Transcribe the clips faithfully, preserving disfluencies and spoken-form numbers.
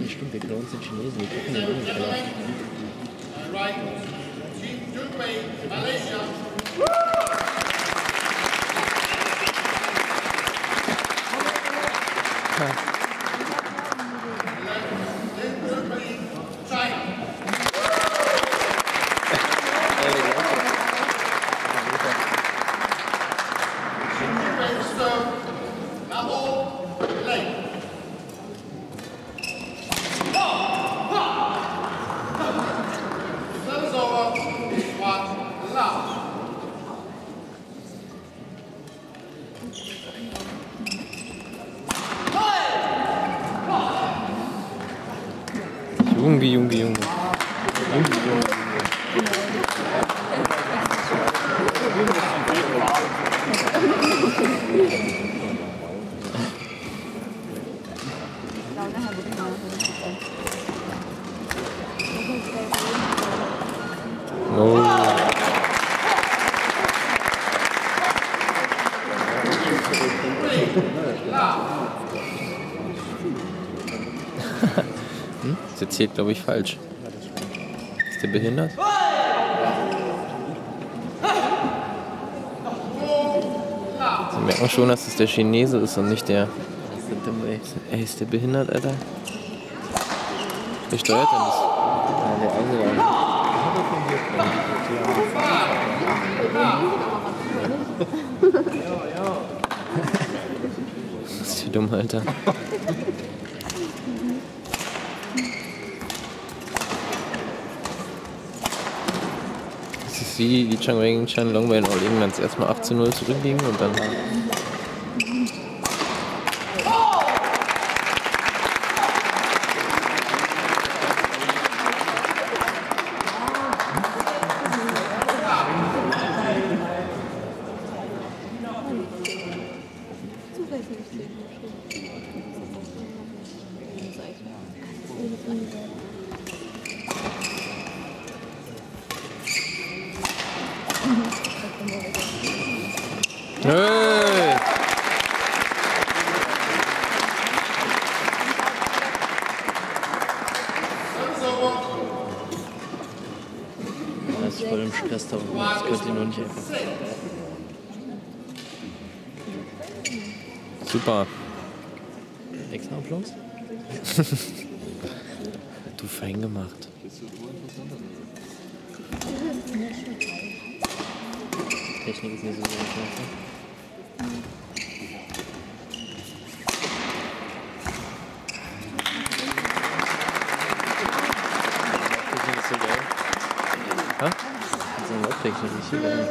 stimmt, wir klauen den Chinesen, wir gucken den an. Junge, Junge, Junge. Oh. Hm? Das erzählt, glaube ich, falsch. Ist der behindert? Sie merken schon, dass es der Chinese ist und nicht der... Ey, ist der behindert, Alter? Wer steuert denn das? Ja, der Einzelne. Was ist hier dumm, Alter? Das ist wie die Changwei Chan Longway in All Englands. Erstmal acht zu null zurückliegen und dann... Hey! Er ist voll im Stress da unten. Das könnte ihn nur nicht einfach. Super. Extra Applaus? Du fein gemacht. Technik ist nicht so gut. Technik ist so geil. Hä? So eine Lauttechnik ist hier geil.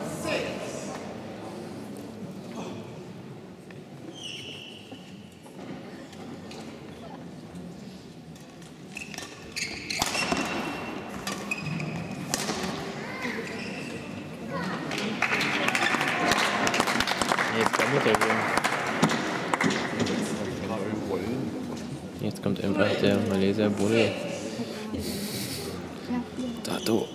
Jetzt kommt einfach der Malaysier Bulle. Dato.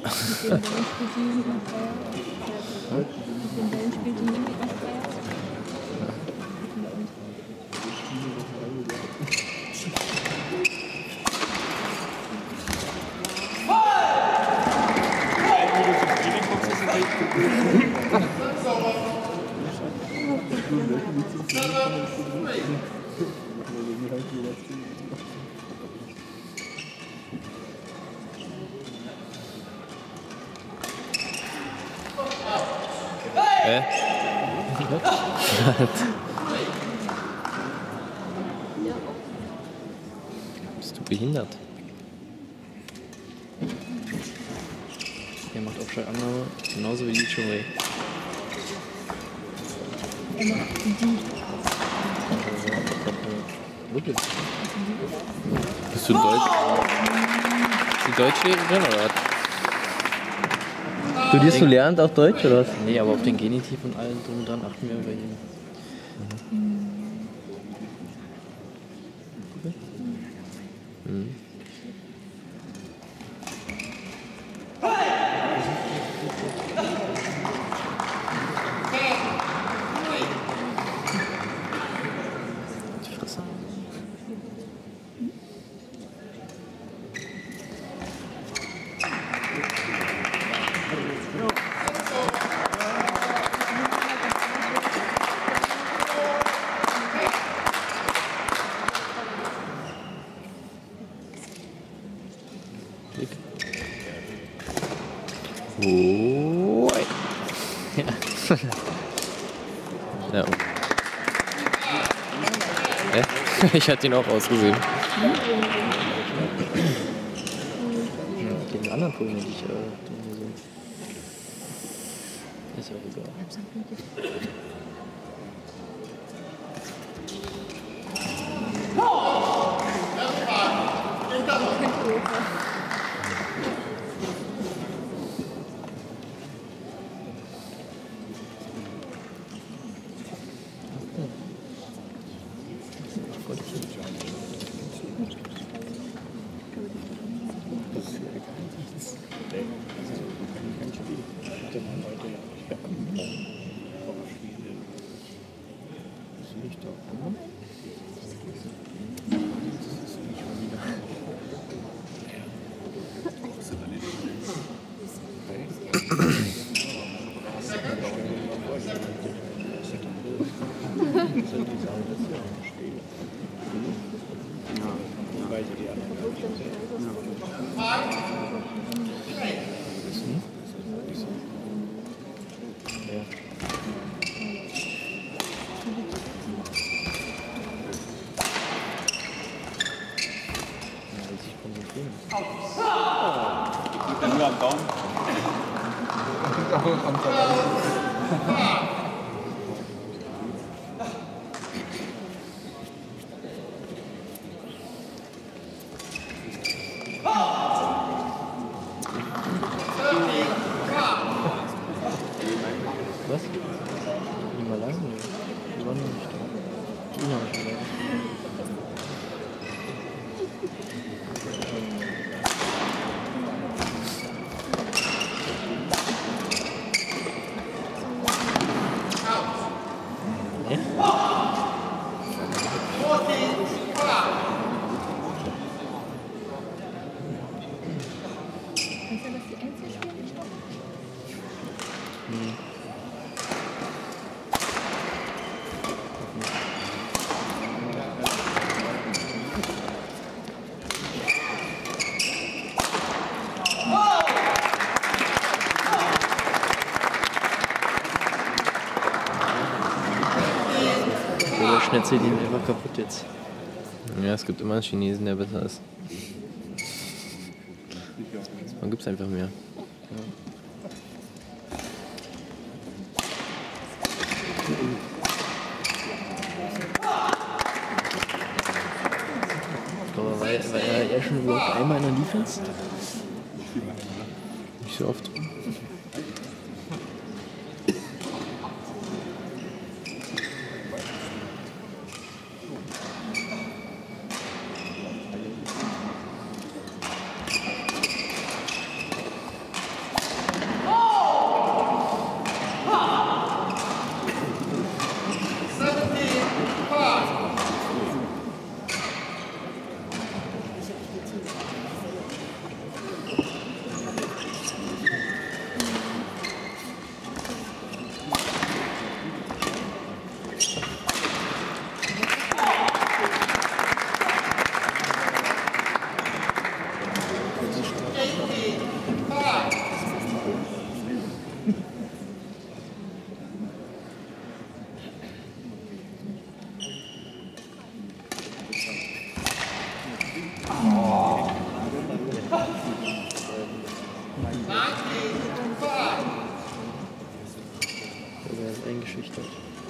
Hä? Bist du behindert? Der macht Aufschaltannahme genauso wie die Changwei. Er macht die. Wirklich? Bist du Deutsch? Die Deutschlehrerin oder was? Studierst du Lehramt auch Deutsch oder was? Nee, aber auf den Genitiv und allem drum und dran achten wir bei ihm. Mhm. Mhm. Die Fresse. Hä? Ich hatte ihn auch ausgewählt. Den anderen Polen hätte ich äh, so. Ist ja auch egal. Nur am Daumen. Was? Nicht mal lang? Nee. Die waren noch nicht da. Die waren noch nicht da. Oder schnetzel den einfach kaputt jetzt. Ja, es gibt immer einen Chinesen, der besser ist. Man gibt's einfach mehr. Aber war, war er ja schon überhaupt einmal in der Defense? Nicht so oft. Oder er ist eingeschüchtert.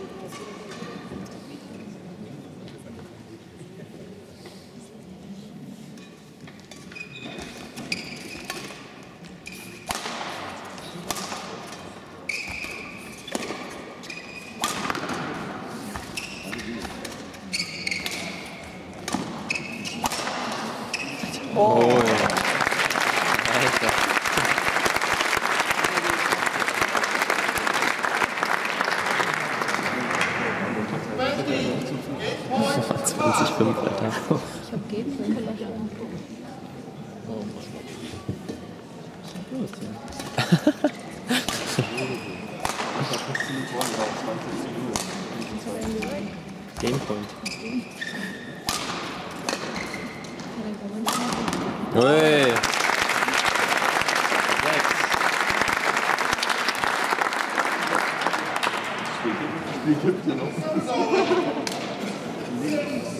Oh, ja. Alter. zwanzig fünf, Alter. Ich hab Geben. Oh Mann. Was ist denn? Gamepoint. Ui. Wie gibt es noch?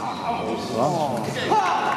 Wow.